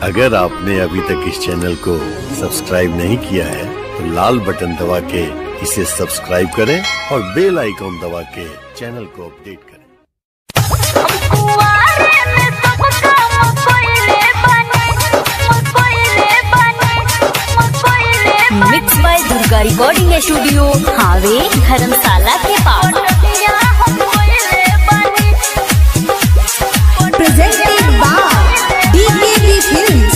अगर आपने अभी तक इस चैनल को सब्सक्राइब नहीं किया है तो लाल बटन दबा के इसे सब्सक्राइब करें और बेल आइकॉन दबा के चैनल को अपडेट करें। Mix by Durga recording studio हावे धर्मशाला के पास। Presented by DKB films.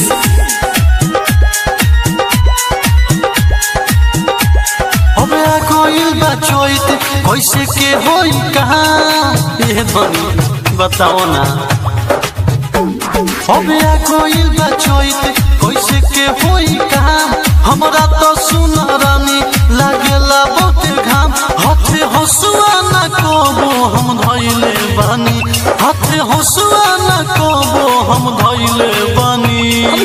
अबे कोई बचोइत कैसे के होई कहाँ ये बनी बताओ ना। अबे कोई बचोइत कैसे के होई कहाँ हमरा तो सुना रानी लागेला बहुत घाम। हाथे हसुआ न कबो हम धइले बानी, हाथे हसुआ न कबो हम धइले बानी।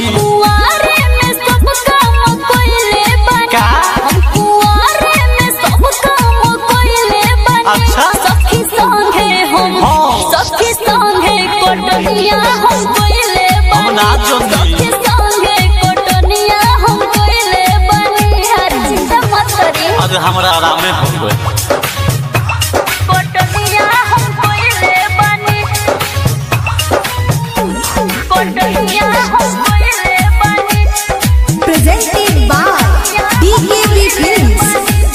अच्छा सखी संगे हम सखी संगे कोटनिया हम कोइले हम ना जोनी अरे हमरा आरामे हो गए। कोटनिया हम कोइले बनी, कोटनिया हम कोइले बनी। Presented by DKB films.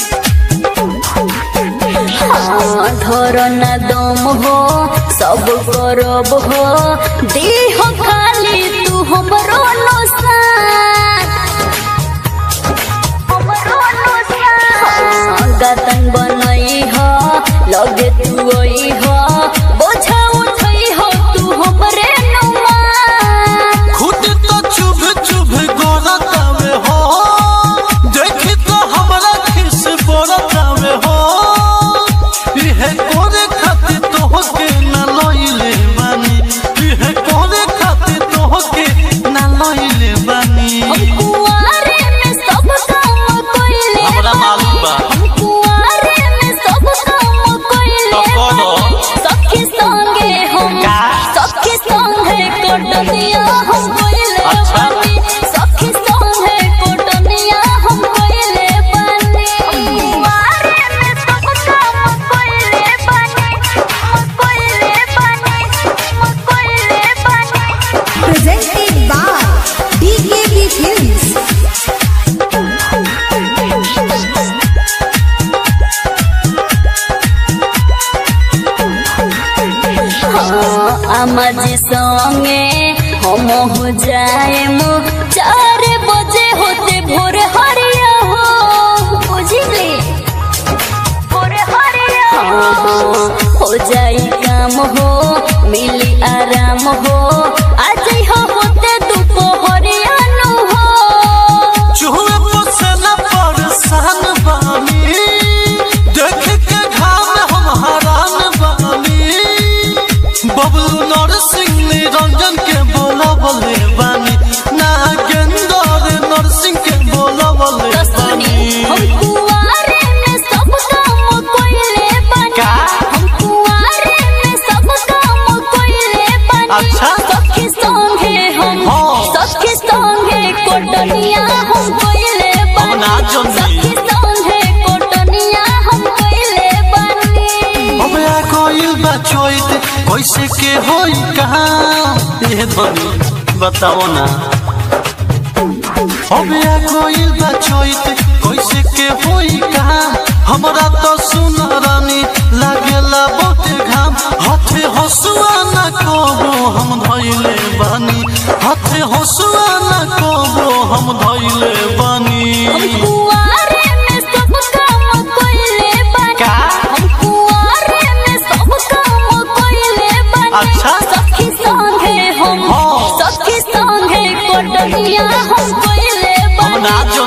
धरो ना दम हो सब करब हो देह खाली तू हमरो गतन बनई हो लगे तू आई हो बोझा उठई हो तू हमरे नुमा। खुद तो चुभ चुभ गोरतावे हो देखी तो हमरा खिस बोरतावे हो। इहे कोरे खातिर तोहके ना लइले बानी, इहे कोरे खातिर तोहके ना लइले बानी। कुआरे में सब काम कोइले हमरा मालूम बा सखी संगे हम सखी संगे कोटनिया हम कोइले बनी, सखी संगे कोटनिया हम कोइले बनी। कुआरे में सब काम कोइले बनी, कोइले बनी, कोइले बनी। Presented by DKB films. आमाजी संगे हम हो जाए 4 बजे होते भोर हरिया हो बुझिले भोर हरिया हो जाई काम हो मिली आराम हो आज हो होते दोपहरिया नु हो। चूहे पोसना परेशान बानी देख के घाम हम हरान बानी। बबलू नरसिंह निरंजन के बोला बोले बानी, नागेंद्र नरसिंह के बोला बोले बानी। हम कुआरे में सब काम कोइले बनी, हम कुआरे में सब काम कोइले बनी। अच्छा सखी संगे हम सखी संगे कोटनिया हम कोइले हम ना बनी, जोनी सखी संगे कोटनिया हम कोइले बनी। अबे कोई बचोइत कैसे के होई कहाँ ये बनी बताओ ना। अबे कोई बचोइत कैसे के होई कहाँ हमरा तो सुना रानी लागेला बहुत घाम। हाथे हसुआ न कबो हम धइले बानी, हाथे हसुआ न कबो हम धइले बानी। कुआरे में सब काम कोइले बनी, हम कुआरे में सब काम कोइले बनी। अच्छा सखी संगे हम सखी संगे कोटनिया हम कोइले हम ना बनी,